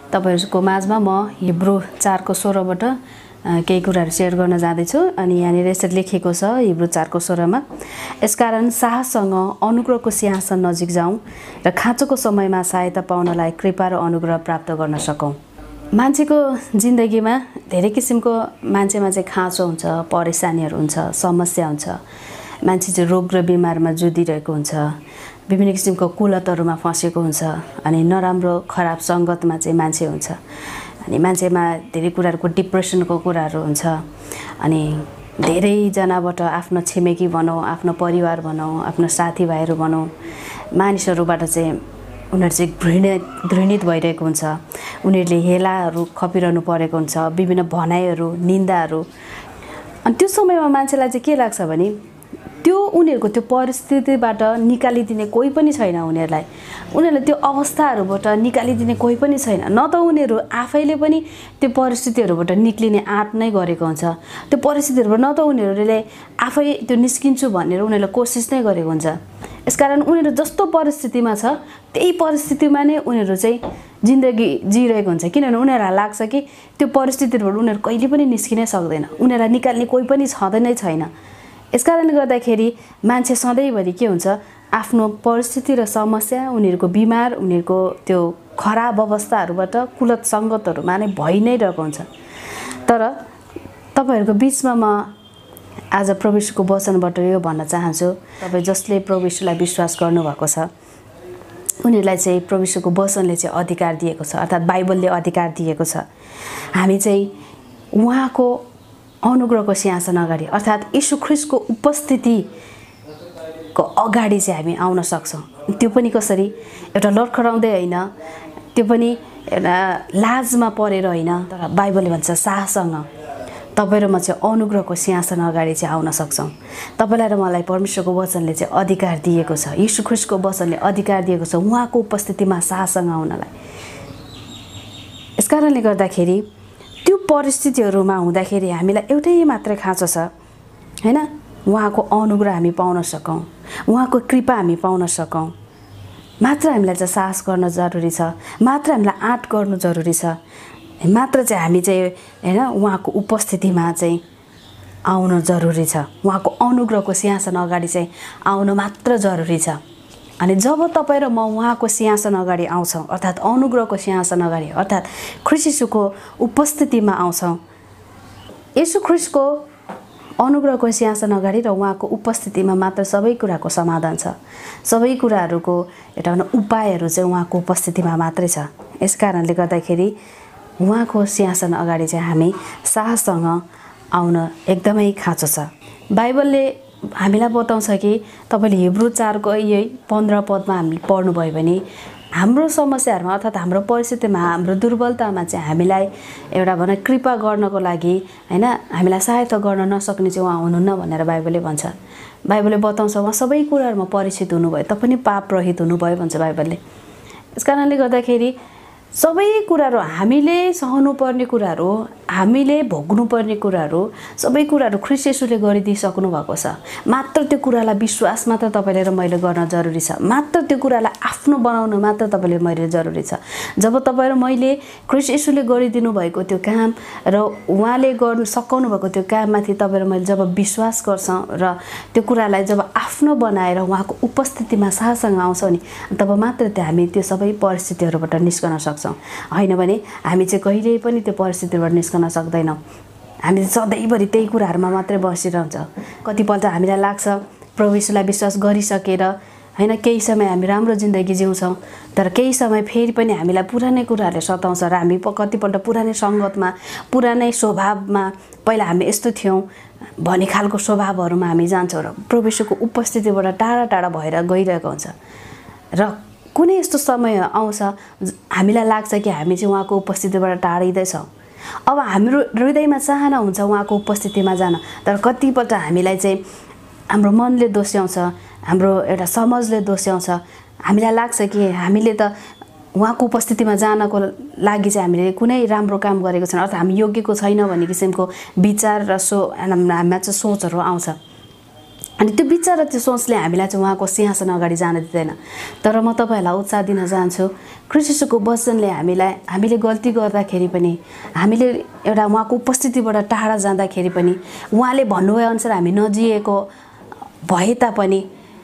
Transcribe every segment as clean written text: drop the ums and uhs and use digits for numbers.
तपाईहरुको माझमा म हिब्रू 4 को 16 बाट केही कुराहरु शेयर गर्न जाँदैछु अनि यहाँनिर यसरी लेखेको छ हिब्रू 4 को 16 मा यसकारण साहससँग अनुग्रहको सिंहासन नजिक जाउँ र खाँचोको समयमा सहायता पाउनलाई कृपा र अनुग्रह प्राप्त गर्न सकौं। मान्छेको जिन्दगीमा धेरै किसिमको मान्छेमा चाहिँ खाँचो हुन्छ, परेशानीहरु हुन्छ, समस्या हुन्छ। मान्छे चाहिँ रोग र बिमारमा जुधिरहेको हुन्छ, विभिन्न किसिमको कुलतहरुमा फसेको हुन्छ अनि नराम्रो खराब संगतमा चाहिँ मान्छे हुन्छ अनि मान्छेमा धेरै कुराहरुको डिप्रेसनको कुराहरु हुन्छ अनि धेरै जनाबाट आफ्नो छिमेकी भनौं, आफ्नो परिवार भनौं, आफ्नो साथीभाइहरु भनौं, मानिसहरुबाट चाहिँ उनीहरु चाहिँ घृणित भइरहेको हुन्छ। उनीहरुले हेलाहरु खपिरहनु परेको हुन्छ, विभिन्न भनाइहरु, निन्दाहरु। अनि त्यो समयमा मान्छेलाई चाहिँ के लाग्छ भने त्यो उनीहरुको त्यो परिस्थितिबाट निकालिदिने कोही पनि छैन उनीहरुलाई। उनीहरुले त्यो अवस्थाहरुबाट निकालिदिने कोही पनि छैन। न त उनीहरु आफैले पनि त्यो परिस्थितिहरुबाट निक्लिने आँट नै गरेको हुन्छ। त्यो परिस्थितिहरुबाट न त उनीहरुले आफै त्यो निस्किन्छु भनेर उनीहरुले कोसिस नै गरेको हुन्छ। यसकारण उनीहरु जस्तो परिस्थितिमा छ त्यही परिस्थितिमा नै उनीहरु चाहिँ जिन्दगी जिइरहेको हुन्छ किनभने उनीहरुलाई लाग्छ कि त्यो परिस्थितिहरुबाट उनीहरु कहिले पनि निस्किनै सक्दैन। उनीहरुलाई निकाल्ने कोही पनि छँदै छैन। यसकारणले गर्दाखेरि मान्छे सधैँभरि के हुन्छ आफ्नो परिस्थिति र समस्या उनीहरुको बिमार उनीहरुको त्यो खराब अवस्थाहरुबाट कुलत संगतहरुमा नै भइ नै रहेको हुन्छ। तर तपाईहरुको बीचमा म आज प्रभुको वचनबाट यो भन्न चाहन्छु तपाई जसले प्रभुलाई विश्वास गर्नु भएको छ उनीहरुलाई चाहिँ प्रभुको वचनले चाहिँ अधिकार दिएको छ अर्थात बाइबलले अधिकार दिएको छ। हामी चाहिँ उहाँको अनुग्रहको सिंहासन अगाडि अर्थात येशू ख्रीष्टको उपस्थितिको अगाडि चाहिँ हामी आउन सक्छौं। त्यो पनि कसरी एउटा लडखडाउँदै हैन, त्यो पनि एउटा लाजमा परेर हैन, तर बाइबलले भन्छ साहससँग तपाई र म चाहिँ अनुग्रहको सिंहासन अगाडि चाहिँ आउन सक्छौं। तपाईलाई र मलाई परमेश्वरको वचनले चाहिँ अधिकार दिएको छ। येशू ख्रीष्टको वचनले अधिकार दिएको छ उहाँको उपस्थितिमा साहससँग आउनलाई। यसकारणले गर्दाखेरि त्यो परिस्थितिहरुमा हुँदाखेरि हामीलाई एउटै मात्र खाँचो छ हैन, उहाँको अनुग्रह हामी पाउन सकौं, उहाँको कृपा हामी पाउन सकौं। मात्र हामीलाई चाहिँ साहस गर्न जरुरी छ, मात्र हामीलाई आँट गर्नु जरुरी छ, मात्र चाहिँ हामी चाहिँ हैन उहाँको उपस्थितिमा चाहिँ आउन जरुरी छ। उहाँको अनुग्रहको सिंहासन अगाडि चाहिँ आउन मात्र जरुरी छ। अनि जब तपाई र म उहाँको सिंहासन अगाडि आउँछौं अर्थात अनुग्रहको सिंहासन अगाडि अर्थात ख्रीष्ट येशूको उपस्थितिमा आउँछौं, येशू ख्रीष्टको अनुग्रहको सिंहासन अगाडि र उहाँको उपस्थितिमा मात्र सबै कुराको समाधान छ। सबै कुराहरुको एउटा उपायहरु चाहिँ उहाँको उपस्थितिमा मात्रै छ। यसकारणले गर्दाखेरि उहाँको सिंहासन अगाडि चाहिँ हामी साहससँग आउन एकदमै खाँचो छ। बाइबलले हामीलाई बताउँछ कि तपाईले हिब्रू 4 को यही 15 पदमा हामीले पढ्नु भयो भने हाम्रो समस्याहरुमा अर्थात हाम्रो परिस्थितिमा हाम्रो दुर्बलतामा चाहिँ हामीलाई एउटा भन कृपा गर्नको लागि हैन हामीलाई सहायता गर्न नसक्ने चाहिँ उहाँ हुनुहुन्न भनेर बाइबलले भन्छ। बाइबलले बताउँछ उहाँ सबै कुराहरुमा परीक्षित हुनुभयो तपाईं पाप रहित हुनुभयो भन्छ बाइबलले। यसकारणले गर्दाखेरि सबै कुराहरु हामीले सहनु पर्ने कुराहरु, हामीले भोग्नु पर्ने कुराहरु, सबै कुराहरु ख्रीष्ट येशूले गरिदिइसक्नु भएको छ। मात्र त्यो कुरालाई विश्वास मात्र तपाईले र मैले गर्न जरुरी छ। मात्र त्यो कुरालाई आफ्नो बनाउन मात्र तपाईले मैले जरुरी छ। जब तपाई र मैले ख्रीष्ट येशूले गरिदिनु भएको त्यो काम र उहाँले गर्न सकाउनु भएको त्यो काममाथि तपाई र मैले जब विश्वास गर्छौं र त्यो कुरालाई जब आफ्नो बनाएर उहाँको उपस्थितिमा साहससँग आउँछौं नि तब मात्र त्यो हामी त्यो सबै परिस्थितिहरुबाट निस्कन सक्छौं। हैन भने हामी चाहिँ कहिल्यै पनि त्यो परिस्थितिबाट निस्कन सक्दैनौं। हामी सधैँभरि त्यही कुराहरुमा मात्रै बसिरहन्छ। कतिपल्ट हामीलाई लाग्छ प्रभु येशूलाई विश्वास गरिसकेर हैन केही समय हामी राम्रो जिन्दगी जिउँछौं तर केही समय फेरि पनि हामीलाई पुरानै कुराहरुले सताउँछ र हामी कतिपल्ट पुरानै संगतमा पुरानै स्वभावमा पहिला हामी यस्तो थियौं भन्ने खालको स्वभावहरुमा हामी जान्छौं र प्रभु येशूको उपस्थितिबाट टाढा टाढा भएर गइरहेको हुन्छ। र कुनै यस्तो समय आउँछ हामीलाई लाग्छ कि हामी चाहिँ उहाँको उपस्थितिबाट टाढिदै छौं। अब हाम्रो हृदयमा चाहना हुन्छ उहाँको उपस्थितिमा जान तर कतिपल्ट हामीलाई चाहिँ हाम्रो मनले दोस्याउँछ, हाम्रो एउटा समाजले दोस्याउँछ। हामीलाई लाग्छ कि हामीले त उहाँको उपस्थितिमा जानको लागि चाहिँ हामीले कुनै राम्रो काम गरेको छैन अर्थात हामी योग्यको छैन भन्ने किसिमको विचार र हामीमा चाहिँ सोचहरु आउँछ। अनि त्यो विचार र त्यो सोचले हामीलाई चाहिँ उहाँको सिंहासन अगाडि जान दिँदैन। तर म तपाईँहरूलाई उत्साह दिन चाहन्छु, ख्रीष्ट येशूको वचनले हामीले गल्ती गर्दाखेरि पनि, हामीले एउटा उहाँको उपस्थितिबाट टाढा जाँदाखेरि पनि, उहाँले भन्नुभए अनुसार हामी नजिएको भए तापनि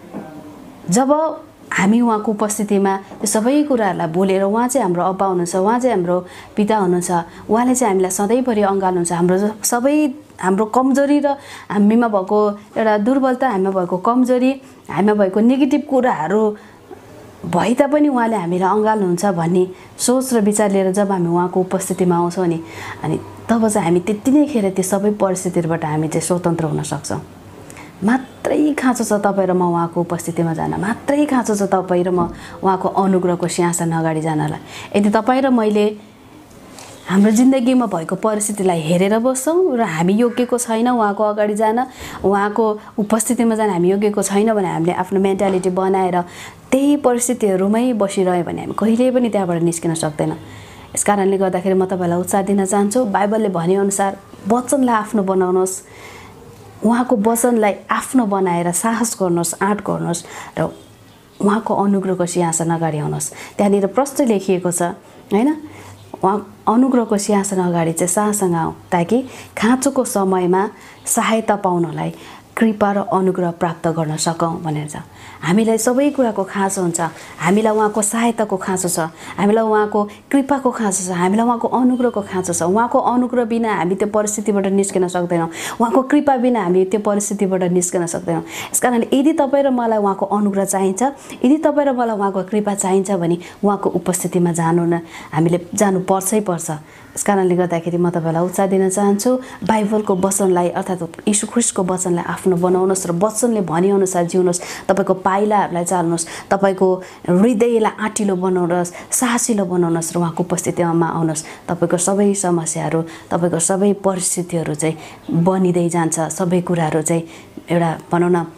जब हामी उहाँको उपस्थितिमा त्यो सबै कुराहरूलाई बोलेर उहाँ चाहिँ हाम्रो अब्बा हुनुहुन्छ, उहाँ चाहिँ हाम्रो पिता हुनुहुन्छ, उहाँले चाहिँ हामीलाई सधैँभरि अँगाल्नुहुन्छ। हाम्रो कमजोरी र हामीमा भएको एउटा दुर्बलता, हामीमा भएको कमजोरी, हामीमा भएको नेगेटिभ कुराहरू भए तापनि उहाँले हामीलाई अँगाल्नुहुन्छ भन्ने सोच र विचार लिएर जब हामी उहाँको उपस्थितिमा आउँछौँ नि, अनि तब चाहिँ हामी त्यति नै खेर त्यो सबै परिस्थितिबाट हामी चाहिँ स्वतन्त्र हुन सक्छौँ। मात्रै खाँचो छ तपाईँ र म उहाँको उपस्थितिमा जान, मात्रै खाँचो छ तपाईँ र म उहाँको अनुग्रहको सिंहासन अगाडि जानलाई। यदि तपाईँ र मैले हाम्रो जिन्दगीमा भएको परिस्थितिलाई हेरेर बस्छौँ र हामी योग्यको छैन उहाँको अगाडि जान, उहाँको उपस्थितिमा जान हामी योग्यको छैन भने हामीले आफ्नो मेन्टालिटी बनाएर त्यही परिस्थितिहरूमै बसिरह्यो भने हामी कहिल्यै पनि त्यहाँबाट निस्किन सक्दैन। यस कारणले गर्दाखेरि म तपाईँलाई उत्साह दिन चाहन्छु, बाइबलले भनेअनुसार वचनलाई आफ्नो बनाउनुहोस्, उहाँको वचनलाई आफ्नो बनाएर साहस गर्नुहोस्, आँट गर्नुहोस् र उहाँको अनुग्रहको सिंहासन अगाडि आउनुहोस्। त्यहाँनिर प्रष्ट लेखिएको छ हैन, उहाँ अनुग्रहको सिंहासन अगाडि चाहिँ साहससँग आऊ ताकि खाँचोको समयमा सहायता पाउनलाई कृपा र अनुग्रह प्राप्त गर्न सकौँ भनेर छ। हामीलाई सबै कुराको खाँचो हुन्छ, हामीलाई उहाँको सहायताको खाँचो छ, हामीलाई उहाँको कृपाको खाँचो छ, हामीलाई उहाँको अनुग्रहको खाँचो छ। उहाँको अनुग्रह बिना हामी त्यो परिस्थितिबाट निस्किन सक्दैनौँ, उहाँको कृपा बिना हामी त्यो परिस्थितिबाट निस्किन सक्दैनौँ। यस कारणले यदि तपाईँ र मलाई उहाँको अनुग्रह चाहिन्छ, यदि तपाईँ र मलाई उहाँको कृपा चाहिन्छ भने उहाँको उपस्थितिमा हामीले जानु पर्छै पर्छ। यस कारणले गर्दाखेरि म तपाईँलाई उत्साह दिन चाहन्छु, बाइबलको वचनलाई अर्थात् यीशु ख्रीष्टको वचनलाई आफ्नो बनाउनुहोस् र वचनले भनेअनुसार जिउनुहोस्। तपाईँको पाइलाहरूलाई चाल्नुहोस्, तपाईँको हृदयलाई आँटिलो बनाउनुहोस्, साहसिलो बनाउनुहोस् र उहाँको उपस्थितिमा आउनुहोस्। तपाईँको सबै समस्याहरू, तपाईँको सबै परिस्थितिहरू चाहिँ बनिँदै जान्छ, सबै कुराहरू चाहिँ एउटा भनौँ न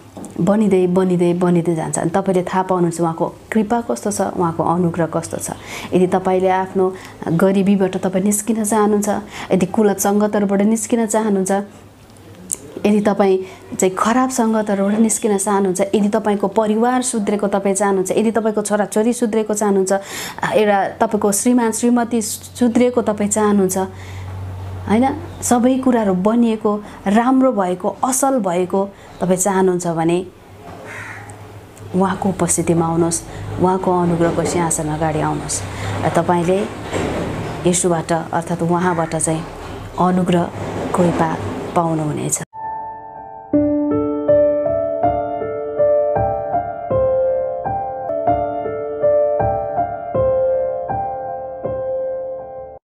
बनिँदै जान्छ। अनि तपाईँले थाहा पाउनुहुन्छ उहाँको कृपा कस्तो छ, उहाँको अनुग्रह कस्तो छ। यदि तपाईँले आफ्नो गरिबीबाट तपाईँ निस्किन चाहनुहुन्छ, यदि कुलत सङ्गतहरूबाट निस्किन चाहनुहुन्छ, यदि तपाईँ चाहिँ खराब सङ्गतहरूबाट निस्किन चाहनुहुन्छ, यदि तपाईँको परिवार सुध्रेको तपाईँ चाहनुहुन्छ, यदि तपाईँको छोराछोरी सुध्रेको चाहनुहुन्छ, एउटा तपाईँको श्रीमान श्रीमती सुध्रेको तपाईँ चाहनुहुन्छ हैन, सबै कुराहरू बनिएको, राम्रो भएको, असल भएको तपाईँ चाहनुहुन्छ भने उहाँको उपस्थितिमा आउनुहोस्, उहाँको अनुग्रहको सिंहासन अगाडि आउनुहोस् र तपाईँले येशूबाट अर्थात् उहाँबाट चाहिँ अनुग्रह कृपा पाउनुहुनेछ।